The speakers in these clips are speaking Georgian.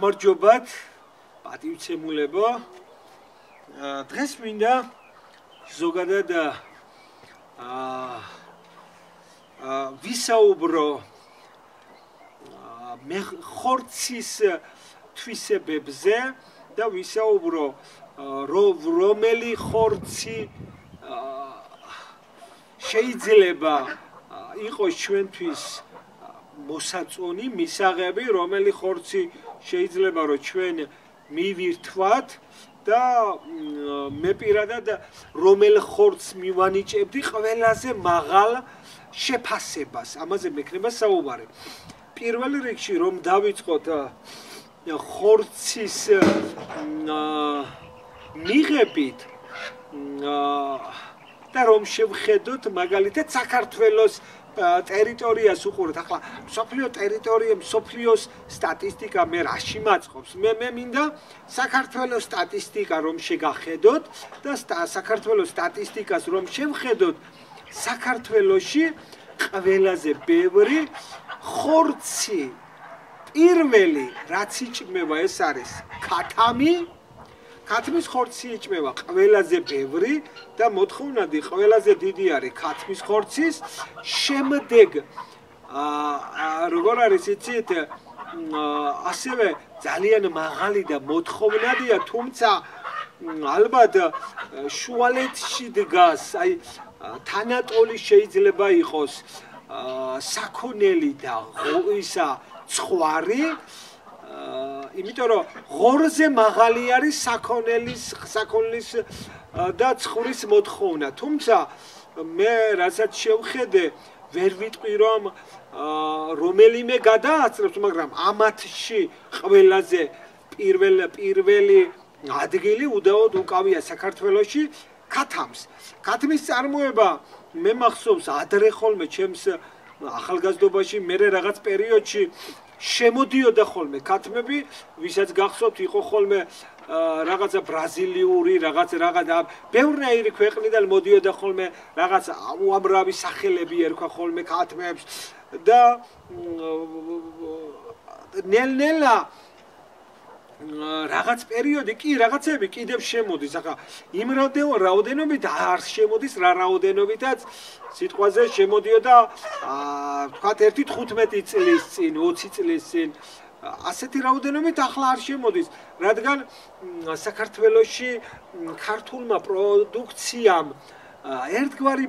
გამარჯობათ, პატივცემულებო. დღეს მინდა ზოგადად ვისაუბრო ხორცის თვისებებზე და ვისაუბრო რომელი ხორცი შეიძლება იყოს ჩვენთვის მოსაწონი, მისაღები, რომელი ხორცი შეიძლება რომ ჩვენ მივირთვათ და მე პირადად რომელ ხორცს მივანიჭებდი ყველაზე მაღალ შეფასებას. ამაზე მექნება საუბარი. პირველ რიგში რომ დავიწყოთ ხორცის მიღებით და რომ შევხედოთ მაგალითად საქართველოს ტერიტორიას უყურეთ. ახლა სოფლიო ტერიტორია, სოფლიოს სტატისტიკა მე რაში მაწყობს? მე მინდა საქართველოს სტატისტიკა რომ შეგახედოთ და საქართველოს სტატისტიკას რომ შევხედოთ, საქართველოში ყველაზე ბევრი ხორცი პირველი რაც იჭმება ეს არის ქათამი. ქათმის ხორცი იჭმება ყველაზე ბევრი და მოთხოვნადი ყველაზე დიდი არის ქათმის ხორცის. შემდეგ როგორ არის იცით, ასევე ძალიან მაღალი და მოთხოვნადია, თუმცა ალბათ შუალედში დგას, აი თანატოლი შეიძლება იყოს საქონელი და ისა ცხვარი. იმიტომ რომ ღორზე მაღალი არის საქონლის და ცხვრის მოთხოვნა. თუმცა მე რასაც შევხედე, ვერ ვიტყვი რომ რომელიმე გადააწევს, მაგრამ ამათში ყველაზე პირველი ადგილი უდაოდ უკავია საქართველოში ქათამს. ქათმის წარმოება მე მახსოვს ადრე ხოლმე ჩემს ახალგაზრდობაში, მე რაღაც პერიოდში შემოდიოდა ხოლმე ქათმები, ვისაც გახსოვთ, იყო ხოლმე რაღაცა ბრაზილიური, რაღაც ბევრნაირი ქვეყნიდან მოდიოდა ხოლმე რაღაც უამრავი სახელები ერქვა ხოლმე ქათმებს და ნელ-ნელა რაღაც პერიოდი კი რაღაცები კიდევ შემოდის. ახლა იმ რაოდენობით არ შემოდის რა რაოდენობითაც სიტყვაზე შემოდიოდა თქვათ 15 წლის წინ, 20 წლის წინ. ასეთი რაოდენობით ახლა არ შემოდის, რადგან საქართველოში ქართულმა პროდუქციამ ერთგვარი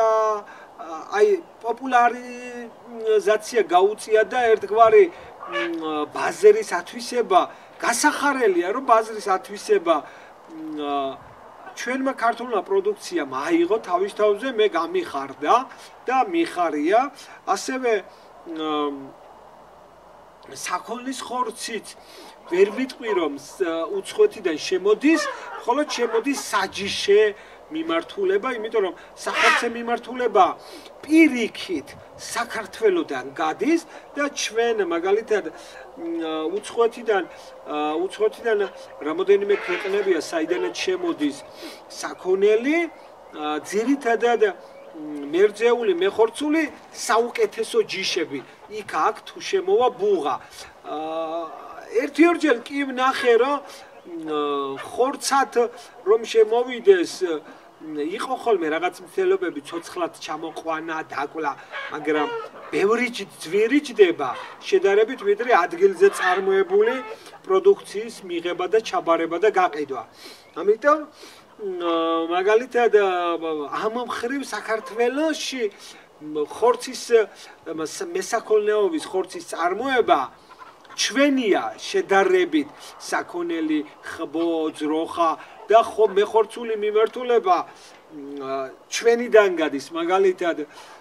პოპულარიზაცია გაუწია და ერთგვარი ბაზრის ათვისება გასახარელია, რომ ბაზრის ათვისება ჩვენმა ქართულმა პროდუქციამ აიღო თავის თავზე, მე გამიხარდა და მიხარია. ასევე საქონლის ხორციც ვერ ვიტყვი რომ უცხოეთიდან შემოდის, მხოლოდ შემოდის საჯიშე მიმართულება, იმიტომ რომ სახორცე მიმართულება პირიქით საქართველოდან გადის და ჩვენ მაგალითად უცხოეთიდან რამოდენიმე ქვეყნებია, საიდანაც შემოდის საქონელი, ძირითადად მერძეული, მეხორცული საუკეთესო ჯიშები. იქ აქ თუ შემოვა ბუღა. ერთ-ორჯერ კი ვნახე, რომ ხორცად რომ შემოვიდეს, იყო ხოლმე რაღაც მცდელობები, ცოცხლად ჩამოყვანა, დაკლა, მაგრამ ბევრი ძვირი ჯდება შედარებით ვიდრე ადგილზე წარმოებული პროდუქციის მიღება და ჩაბარება და გაყიდვა. ამიტომ მაგალითად ამ მხრივ საქართველოში ხორცის მესაქონლეობის ხორცის წარმოება ჩვენია შედარებით საქონელი, ხბო, ძროხა და მეხორცული მიმართულება ჩვენიდან გადის. მაგალითად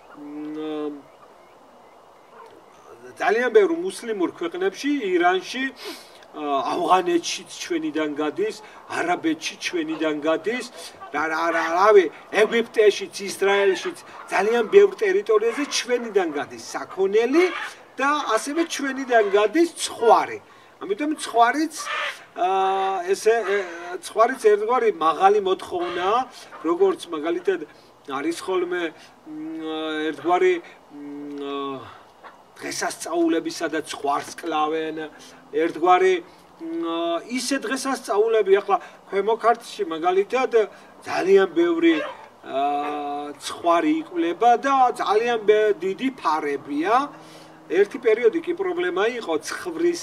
ძალიან ბევრ მუსლიმურ ქვეყნებში, ირანში, ავღანეთშიც ჩვენიდან გადის, არაბეთში ჩვენიდან გადის, ეგვიპტეშიც, ისრაელშიც, ძალიან ბევრ ტერიტორიაზე ჩვენიდან გადის საქონელი და ასევე ჩვენიდან გადის ცხვარი. ამიტომ ცხვარიც ერთგვარი მაღალი მოთხოვნაა, როგორც მაგალითად არის ხოლმე ერთგვარი დღესასწაულები, სადაც ხვარს კლავენ, ერთგვარი ისე დღესასწაულები, ახლა ქვემო ქართლში მაგალითად ძალიან ბევრი ცხვარი იკვლება და ძალიან დიდი ფარებია. ერთი პერიოდი კი პრობლემა იყო ცხვრის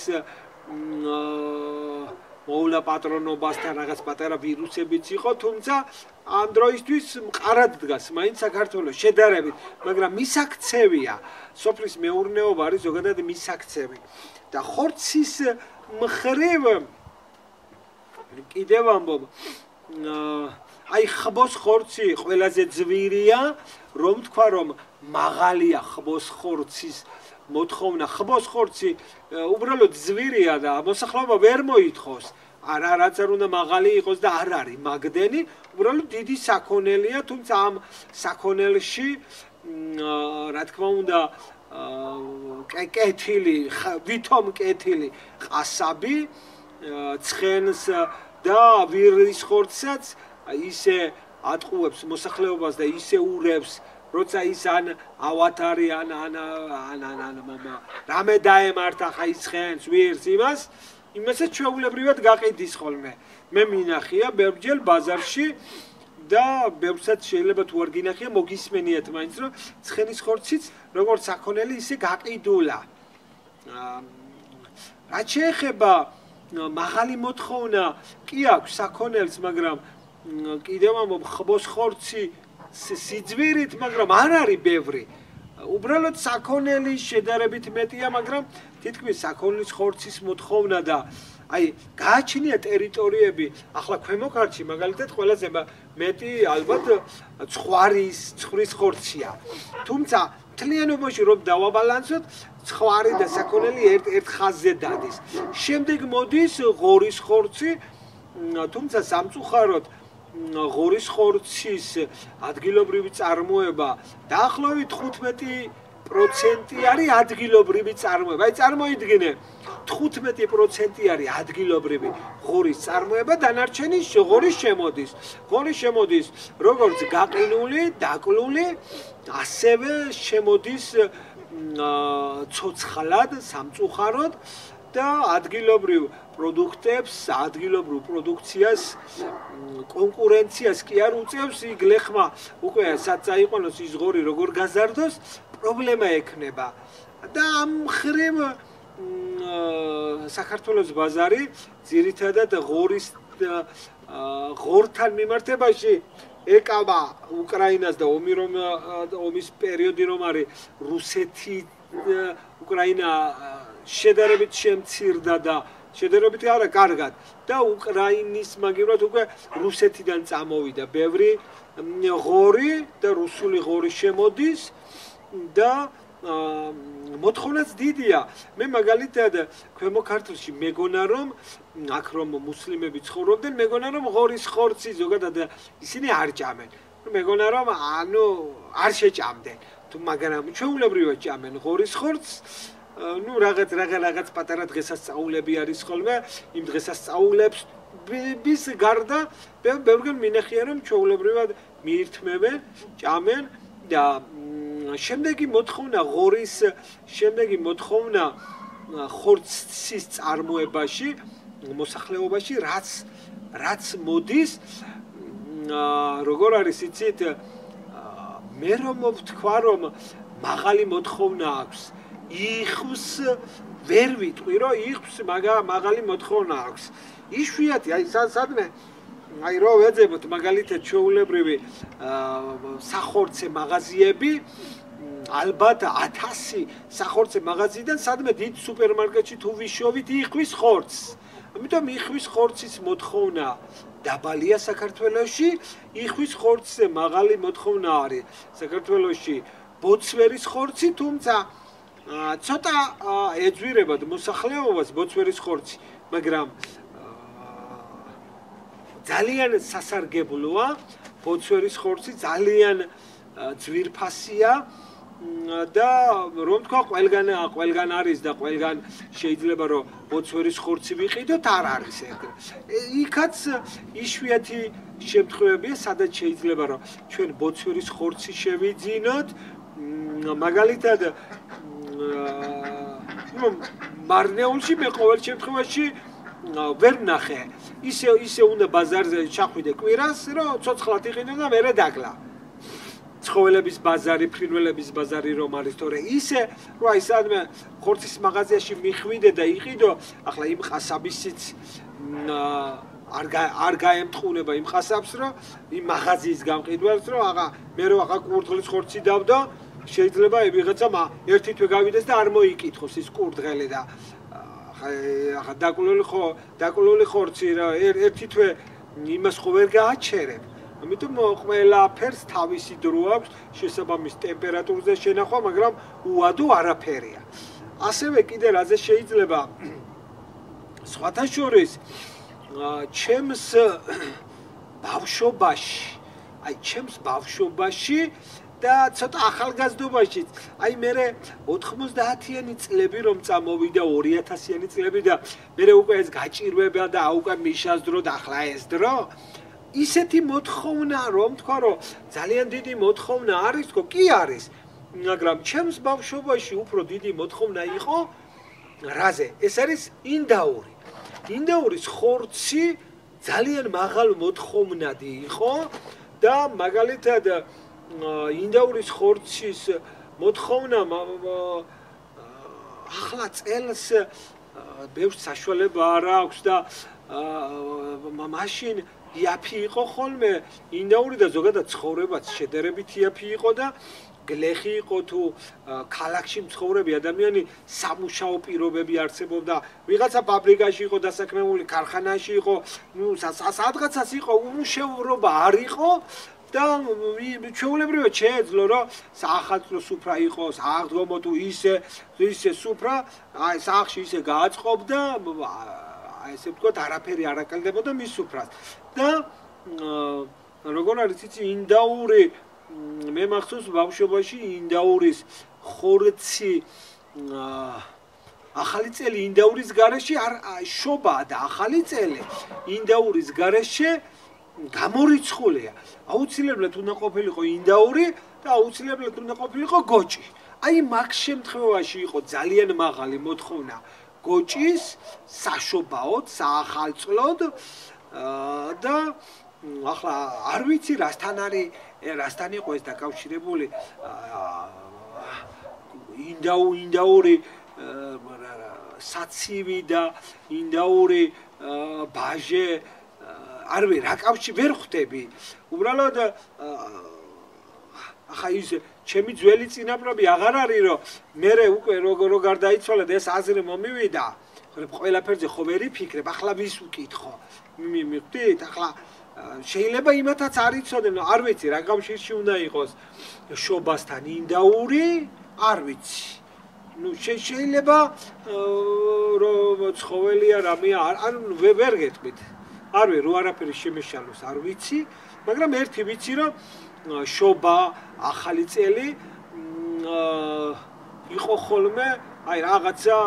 მოვლა პატრონობასთან რაღაც პატარა ვირუსებიც იყო, თუმცა ამ დროისთვის მყარად დგას მაინც საქართველოს შედარებით, მაგრამ მისაქცევია. სოფლის მეურნეობა არის ზოგადად მისაქცევი. და ხორცის მხრივ კიდევ ამბობ, აი ხბოს ხორცი ყველაზე ძვირია, რომ თქვა რომ მაღალია ხბოს ხორცის მოთხოვნა. ხბოს ხორცი უბრალოდ ძვირია და მოსახლეობა ვერ მოითხოვს. რაც არ უნდა მაღალი იყოს და არ არის მაგდენი, უბრალოდ დიდი საქონელია, თუმცა ამ საქონელში რა თქმა უნდა კეთილი, ვითომ კეთილი ყასაბი ცხენს და ვირის ხორცსაც ისე ატყუებს მოსახლეობას და ისე ურევს, როცა ის ან ავათარი ან რამე დაემართა ხა ის ცხენს ვირს იმასაც ჩვეულებრივად გაყიდის ხოლმე. მე მინახია ბევრჯერ ბაზარში და ბევრსაც შეიძლება თუ არ გინახია მოგისმენიათ მაინც რომ ცხენის ხორციც როგორც საქონელი ისე გაყიდულა. რაც შეეხება მაღალი მოთხოვნა კი აქვს საქონელს, მაგრამ კიდევ ამბობ ხბოს ხორცი სიძვირით, მაგრამ არ არის ბევრი. უბრალოდ საქონელი შედარებით მეტია, მაგრამ თითქმის საქონლის ხორცის მოთხოვნა და აი გააჩნია ტერიტორიები, ახლა ქვემო ქართლში მაგალითად ყველაზე მეტი ალბათ ცხვრის ხორცია. თუმცა მთლიანობაში რომ დავაბალანსოთ, ცხვარი და საქონელი ერთ ხაზზე დადის. შემდეგ მოდის ღორის ხორცი, თუმცა სამწუხაროდ ღორის ხორცის ადგილობრივი წარმოება დაახლოებით 15% არის ადგილობრივი წარმოება. აი წარმოიდგინე 15% არის ადგილობრივი ღორის წარმოება, დანარჩენი ღორი შემოდის. ღორი შემოდის როგორც გაყინული, დაკლული, ასევე შემოდის ცოცხლად, სამწუხაროდ და ადგილობრივ პროდუქტებს, ადგილობრივ პროდუქციას კონკურენციას კი არ უწევს, იქ ლეხმა უკვე სად წაიყვანოს ის ღორი როგორ გაზარდოს, პრობლემა ექნება. და ამ მხრივ საქართველოს ბაზარი ძირითადად ღორთან მიმართებაში ეკავა უკრაინას და ომის პერიოდი რომ არის რუსეთი უკრაინა შედარებით შემცირდა და შედარებით არა კარგად და უკრაინის მაგივრად უკვე რუსეთიდან წამოვიდა ბევრი ღორი და რუსული ღორი შემოდის და მოთხოვნაც დიდია. მე მაგალითად ქვემო ქართლში მეგონა რომ აქ რომ მუსლიმები ცხოვრობდნენ, მეგონა რომ ღორის ხორცი ზოგადად ისინი არ ჭამენ. მეგონა რომ არ შეჭამდნენ. თუ მაგრამ ჩვეულებრივად ჭამენ ღორის ხორცს. რაღაც პატარა დღესასწაულები არის ხოლმე, იმ დღესასწაულებს bis გარდა ბევრგან მინახია რომ ჩვეულებრივად მიირთმევენ, ჭამენ და შემდეგი მოთხოვნა ხორცის წარმოებაში, მოსახლეობაში რაც მოდის, როგორ არის იცით, მე რომ ვთქვა რომ მაღალი მოთხოვნა აქვს, იხვის ვერ ვიტყვი რომ იხვის მაღალი მოთხოვნა აქვს. იშვიათი, აი სადმე აი რო ვეძებოთ მაგალითად ჩვეულებრივი სახორცე მაღაზიები, ალბათ 1000 სახორცე მაღაზიიდან სადმე დიდ სუპერმარკეტში თუ ვიშოვით იხვის ხორცს. ამიტომ იხვის ხორცის მოთხოვნა დაბალია საქართველოში, იხვის ხორცზე მაღალი მოთხოვნა არის საქართველოში ბოცვერის ხორცი, თუმცა ცოტა ეძვირებად მოსახლეობას ბოცვერის ხორცი, მაგრამ ძალიან სასარგებლოა, ბოცვერის ხორცი ძალიან ძვირფასია და რომ თქვა ყველგან არის და ყველგან შეიძლება რომ ბოცვერის ხორცი ვიყიდოთ, არ არის ეგრე. იქაც იშვიათი შემთხვევებია, სადაც შეიძლება რომ ჩვენ ბოცვერის ხორცი შევიძინოთ, მაგალითად მარნეულში მე ყოველ შემთხვევაში ვერ ვნახე. ისე უნდა ბაზარზე ჩახვიდე კვირას, რომ ცოცხლად იყიდო და მერე დაგლა. ცხოველების ბაზარი, ფრინველების ბაზარი რომ არის, თორე ისე, რომ აი სადმე ხორცის მაღაზიაში მიხვიდე და იყიდო, ახლა იმ ყასაბისიც არ გაემტყუნება იმ ყასაბს, რომ იმ მაღაზიის გამყიდველს, რომ მე რომ კურდღლის ხორცი დავდო, შეიძლება ვიღაცამ ერთი თვე გავიდეს და არ მოიკითხოს ის კურდღელი და ახლა დაკლული ხორცი რა ერთი თვე იმას ხო ვერ გააჩერებ. ამიტომ ყველაფერს თავისი დრო აქვს შესაბამის ტემპერატურზე შენახვა, მაგრამ უადო არაფერია. ასევე კიდე რაზე შეიძლება სხვათა შორის ჩემს ბავშვობაში და ცოტა ახალგაზრდობაშიც, აი მე 90-იანი წლები რომ წამოვიდა 2000-იანი წლები და მე უკვე ეს გაჭირვება და უკვე მიშას დრო და ახლა ეს დრო ისეთი მოთხოვნა რომ თქვა რომ ძალიან დიდი მოთხოვნა არის თქო კი არის მაგრამ ჩემს ბავშვობაში უფრო დიდი მოთხოვნა იყო რაზე ეს არის ინდაურის ხორცი ძალიან მაღალ მოთხოვნადი იყო და მაგალითად ინდაურის ხორცის მოთხოვნა ახლა წელს ბევრ საშუალება არ აქვს და მაშინ იაფი იყო ხოლმე ინდაური და ზოგადად ცხოვრებაც შედარებით იაფი იყო და გლეხი იყო თუ ქალაქში მცხოვრები ადამიანი სამუშაო პირობები არცებობდა ვიღაცა ფაბრიკაში იყო დასაქმებული ქარხანაში იყო ნუ სადღაცას იყო უმუშევრობა არ იყო და ჩვეულებრივად შეეძლო რომ საახალწლო სუფრა იყოს აღდგომო თუ ისე სუფრა აი სახში ისე გააწყობდა ესე ვთქვათ არაფერი არ აკელდებოდა მის სუფრას და როგორ არის იცი ინდაური მე მახსოვს ბავშვობაში ინდაურის ხორცი ახალი წელი ინდაურის გარეშე არ შობაა და ახალი წელი ინდაურის გარეშე გამორიცხულია აუცილებლად უნდა ყოფილიყო ინდაური და აუცილებლად უნდა ყოფილიყო გოჭი აი მაგ შემთხვევაში იყო ძალიან მაღალი მოთხოვნა გოჭის საშობაოდ საახალწლოდ და ახლა არ ვიცი რასთან იყო ეს დაკავშირებული ინდაური საცივი და ინდაური ბაჟე არვე რა კავშირი ვერ ხვდები უბრალოდ ახლა ის ჩემი ძველი წინაპრები აღარ არის რომ მე უკვე როგორ დაიცვალა და ეს აზრი მომივიდა ყველაფერზე ხო ვერ იფიქრებ ახლა ვის უკითხო მიხვდით ახლა შეიძლება იმათაც არ იცოდნენ არ ვიცი რა კავშირში უნდა იყოს შობასთან ინდაური არ ვიცი ნუ შეიძლება რომ ცხოველია რამე არ ვერ გეტყვით არ ვე რო არაფერი შემეშალოს არ ვიცი მაგრამ ერთი ვიცი რომ შობა ახალი წელი იყო ხოლმე აი რაღაცა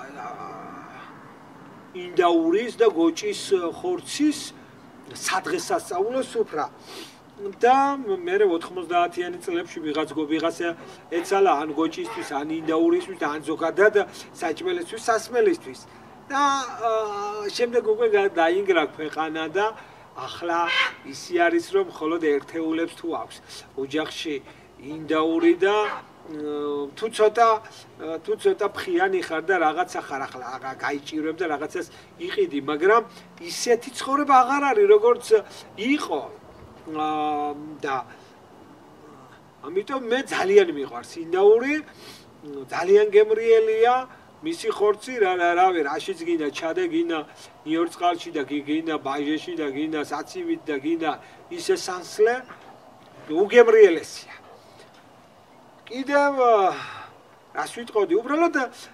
ინდაურის და გოჭის ხორცის სადღესასწაულო სუფრა და მე 90-იანი წლებში ვიღაცა ეცალა ან გოჭისთვის ან ინდაურისთვის ან ზოგადად საჭმელისთვის სასმელისთვის და შემდეგ უკვე დაინგრა ქვეყანა და ახლა ისი არის რომ მხოლოდ ერთეულებს თუ აქვს ოჯახში ინდაური და თუ ცოტა ფხიანი ხარ და რაღაცა ხარ ახლა გაიჭირებ და რაღაცას იყიდი მაგრამ ისეთი ცხოვრება აღარ არის როგორც იყო და ამიტომ მე ძალიან მიყვარს ინდაური ძალიან გემრიელია მისი ხორცი რავი რაშიც გინდა ჩადე გინდა ნიორწყალში და გინდა ბაჟეში და გინდა საცივით და გინდა ისე სანსლე უგემრიელესია კიდევ რას ვიტყოდი უბრალოდ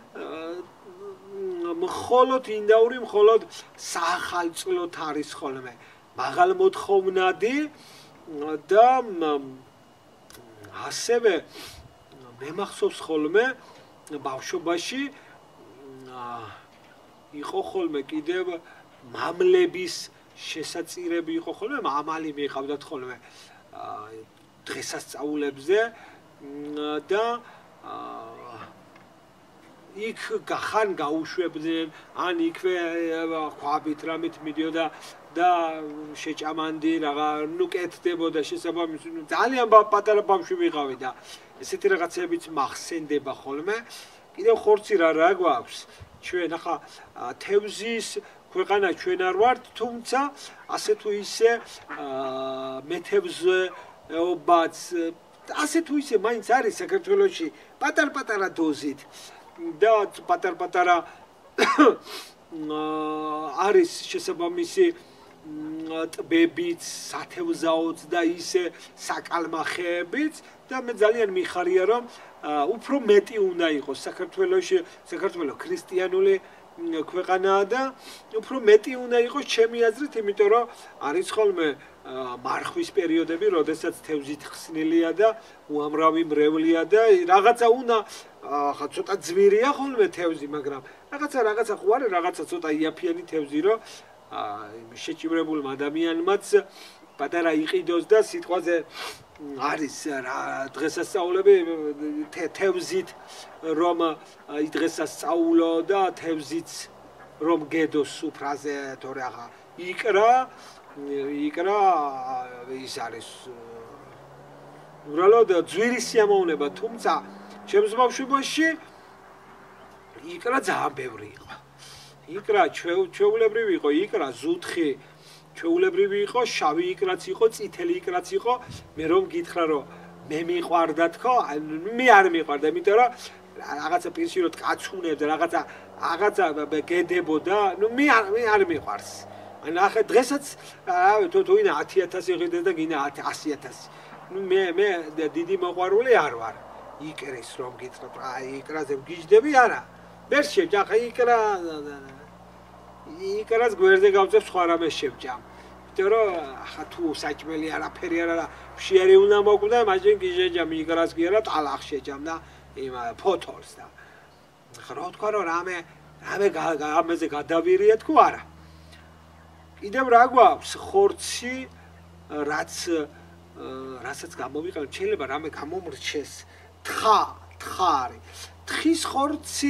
მხოლოდ ინდაური მხოლოდ საახალწლოდ არის ხოლმე მაღალ მოთხოვნადი და ასევე მე მახსოვს ხოლმე ბავშვობაში იყო ხოლმე კიდევ მამლების შესაწირები იყო ხოლმე მამალი მიყავდათ ხოლმე დღესასწაულებზე და იქ ხან გაუშვებდნენ, ან იქვე ქვაბით რამით მიდიოდა და შეჭამანდი რაღა, ნუ კეთდებოდა შესაბამისად. ძალიან პატარა ბავშვი ვიყავი და ესეთი რაღაცებიც მახსენდება ხოლმე. კიდევ ხორცი რა გვაქვს? ჩვენ ახლა თევზის ქვეყანა ჩვენ არ ვართ, თუმცა ასე თუ ისე მეთევზეობაც ასე თუ ისე მაინც არის საქართველოში პატარ-პატარა დოზით და პატარ-პატარა არის შესაბამისი ტბებიც, სათევზაოც და ისე საკალმახეებიც და მე ძალიან მიხარია რომ უფრო მეტი უნდა იყოს საქართველოში, საქართველო ქრისტიანული ქვეყანაა და უფრო მეტი უნდა იყოს ჩემი აზრით, იმიტომ რომ არის ხოლმე მარხვის პერიოდები, როდესაც თევზით ხსნილია და უამრავი მრევლია და რაღაცა უნდა ხა ცოტა ძვირია ხოლმე თევზი, მაგრამ რაღაცა ხო არის, რაღაცა ცოტა იაფიანი თევზი, რომ შეჭიმრებულმა ადამიანმაც პატარა იყიდოს და სიტყვაზე არის რა დღესასწაულები თევზით რომ დღესასწაულო და თევზიც რომ გედოს სუფრაზე თორე ახლა იკრა ის არის უბრალოდ ძვირი სიამოვნება, თუმცა ჩემს ბავშვობაში იკრა ძალიან ბევრი იყო. იკრა ჩვეულებრივი იყო, იკრა ზუთხი ჩვეულებრივი იყო, შავი იკრაც იყო, წითელი იკრაც იყო. მე რომ გითხრა რომ მე მიყვარდა თქო, მე არ მიყვარდა, იმიტომ რომ რაღაცა პირში რომ კაცუნებდა, რაღაცა გედებოდა, ნუ მე არ მიყვარს. ან ახლა დღესაც თუ ვინა 10000 იყიდეს და გინა 100000. ნუ მე დიდი მოყვარული არ ვარ. იკრის რომ გითხრათ, აი იკრაზე გიждდები არა. ვერ შევჭა, ახლა იკრას გვერდზე გავწევ სხვა რამეს შევჭამ. იმიტომ რომ ახლა თუ საჭმელი არაფერი არა, ფშიერი უნდა მოკვდა, მაშინ გიჟეჯამ იკრას კი არა, ტალახ შეჯამ და იმ ფოთოლს და ახლა რა თქვა რომ რამეზე გადავირია თქო არა. კიდევ რა გვაქვს ხორცი, რასაც გამოვიყენებ, შეიძლება რამე გამომრჩეს, თხარი. თხის ხორცი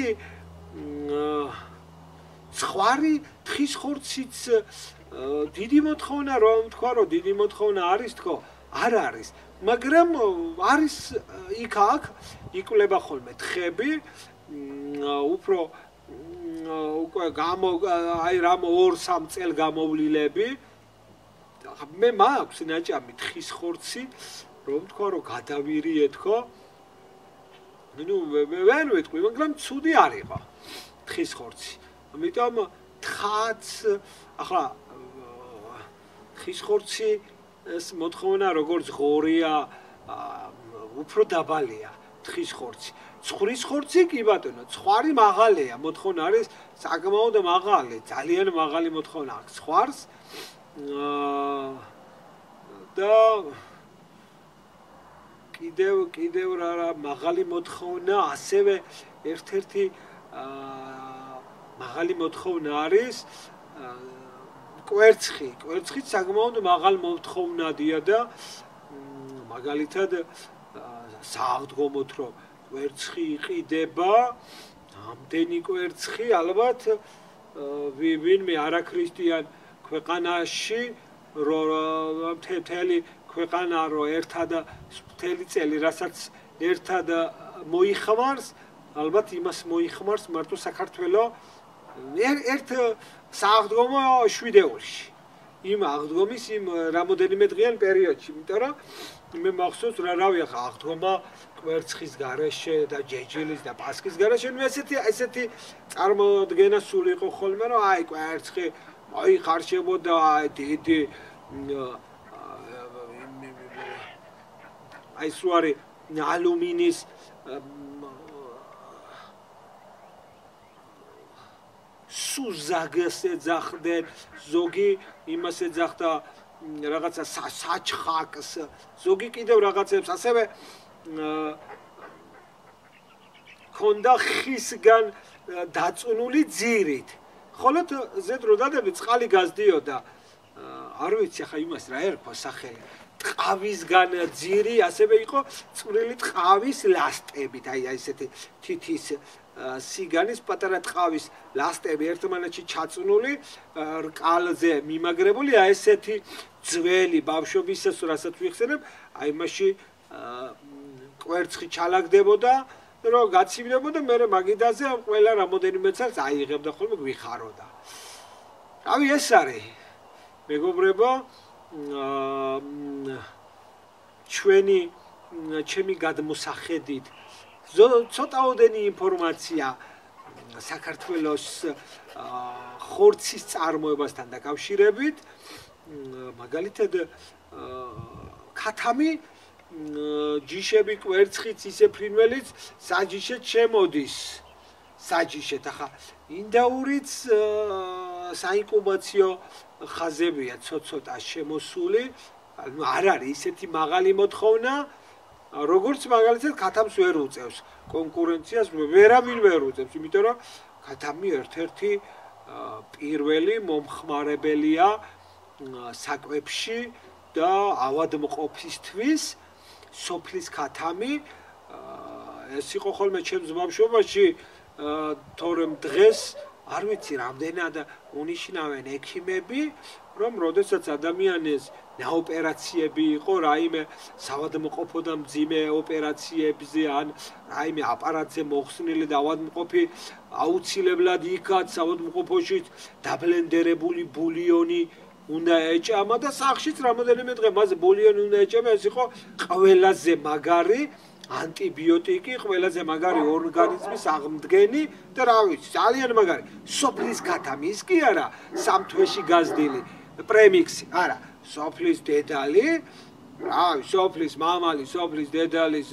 ცხარი თხის ხორციც დიდი მოთხოვნა რომ თქვა რომ დიდი მოთხოვნა არის თქო არ არის, მაგრამ არის იქ-აქ იკვლება ხოლმე თხები უფრო უკვე აი რამ 2-3 წელ გამოვლილები მე მაქვს ნაჭამი თხის ხორცი რომ თქვა რომ გადავირიე თქო ნუ ვერ ვიტყვი, მაგრამ ცუდი არ იყო თხის ხორცი. ამიტომ თხაც ახლა თხის ხორცის მოთხოვნა როგორც ღორია, უფრო დაბალია თხის ხორცი. ცხრის ხორცი კი ბატონო, ცხარი მაღალია, მოთხოვნა არის საკმაოდ მაღალი, ძალიან მაღალი მოთხოვნა აქვს ცხარს. და კიდევ რა მაღალი მოთხოვნა, ასევე ერთ-ერთი მაღალი მოთხოვნა არის კვერცხი. კვერცხიც საკმაოდ მაღალ მოთხოვნადია და მაგალითად სააღდგომოთ რომ კვერცხი იყიდება, ამდენი კვერცხი ალბათ ვინმე არაქრისტიან ქვეყანაში რომ მთელი ქვეყანა რომ ერთად მთელი წელი რასაც ერთად მოიხმარს, ალბათ იმას მოიხმარს მარტო საქართველოს ერთ სააღდგომო 7 ევროში. იმ აღდგომის იმ რამოდენიმე დღიან პერიოდში, იმიტომ რომ მე მახსოვს რავი ახლა აღდგომა კვერცხის გარეშე და ჯეჯილის და პასკის გარეშე, ნუ ესეთი წარმოდგენა სულ იყო ხოლმე, რომ აი კვერცხი მოიხარშებოდა, აი დიდი აი სუარი ალუმინის სუზაგს ეძახდნენ, ზოგი იმას ეძახდა რაღაცა საჩხაკს, ზოგი კიდევ რაღაცებს, ასევე ქონდა ხისგან დაწუნული ძირით. ხოლოდ ზედ რო დადები წყალი გაზდიოდა. არ ვიცი ახლა იმას რა ერქვა სახელი. ტყავისგან ძირი, ასევე იყო წვრილი ტყავის ლასტებით, აი ესეთი თითის სიგანის პატარა ტყავის ლასტები ერთმანეთში ჩაწნული, რკალზე მიმაგრებული, აი ესეთი ძველი ბავშვობისას რასაც ვიხსენებ, აი მასში კვერცხი ჩალაგდებოდა, რომ გაცივდებოდა, მე მაგიდაზე ამ ყველა რამოდენიმე წელს აიღებდა ხოლმე გვიხაროდა. რავი ეს არის მეგობრებო, ჩემი გადმოსახედით ცოტაოდენი ინფორმაცია საქართველოს ხორცის წარმოებასთან დაკავშირებით, მაგალითად ქათამი ჯიშები კვერცხიც ისე ფრინველიც საჯიშეთ შემოდის. საჯიშეთ ახლა ინდაურიც საინკუბაციო ხაზებია ცოტ-ცოტა შემოსული, არ არის ისეთი მაღალი მოთხოვნა, როგორც მაგალითად ქათამს ვერ უწევს კონკურენციას, ვერავინ ვერ უწევს, იმიტომ რომ ქათამი ერთ-ერთი პირველი მომხმარებელია საკვებში და ავადმყოფისთვის. სოფლის ქათამი ეს იყო ხოლმე ჩემს ბავშვობაში, თორემ დღეს არ ვიცი რამდენად უნიშნავენ ექიმები, რომ როდესაც ადამიანის ნაოპერაციები იყო, რაიმე საავადმყოფო და მძიმე ოპერაციებზე ან რაიმე აპარატზე მოხსნილი და ავადმყოფი აუცილებლად იქაც საავადმყოფოში დაბლენდერებული ბულიონი უნდა ეჭამა და სახშიც რამოდენიმე დღე მასზე ბულიონი უნდა ეჭამა, ეს იყო ყველაზე მაგარი ანტიბიოტიკი, ყველაზე მაგარი ორგანიზმის აღმდგენი და რა ვიცი, ძალიან მაგარი. სოფლის ქათამი ის კი არა, 3 თვეში გაზრდილი პრემიქსი, არა, სოფლის დედალი, რავი, სოფლის მამალი, სოფლის დედალის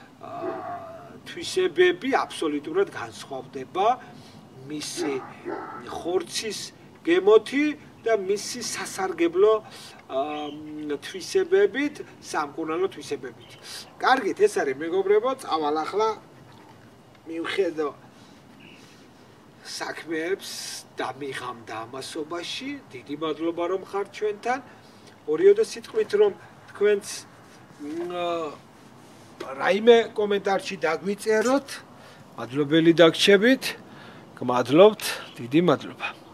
თვისებები აბსოლუტურად განსხვავდება მისი ხორცის გემოთი და მისი სასარგებლო თვისებებით, სამკურნალო თვისებებით. კარგით, ეს არის მეგობრებო, წავალ ახლა მივხედო საქმეებს და მიღამდა ამასობაში. დიდი მადლობა რომ ხართ ჩვენთან. ორიოდე სიტყვით რომ თქვენც რაიმე კომენტარში დაგვიწეროთ, მადლობელი დაგჩებით. გმადლობთ, დიდი მადლობა.